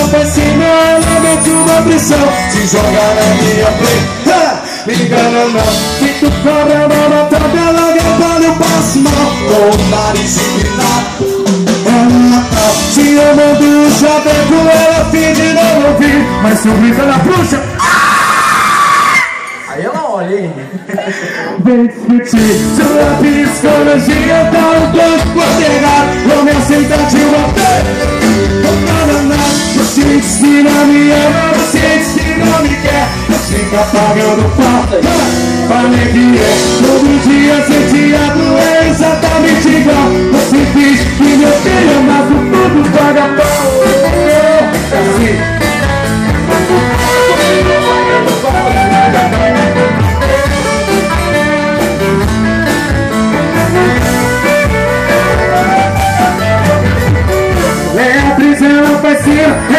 pra cima, ela mete uma pressão. Se joga na minha frente, me engana não. Se tu cobra na tabela, gravando eu passo mal. Com o nariz inclinado, é Natal. Se eu mando o chaveco, ela finge não ouvir. Mas se eu grito na bruxa, aí ela olha, hein? vem discutir sua psicologia, dá um gosto pra pegar. Vou me aceitar de uma vez. Você diz que não me ama, você diz que não me quer. Você tá pagando falta, falei que é. Todo dia senti a doer exatamente igual. Você diz que me odeia, mas o tudo paga pau. Assim. Ela faz cena,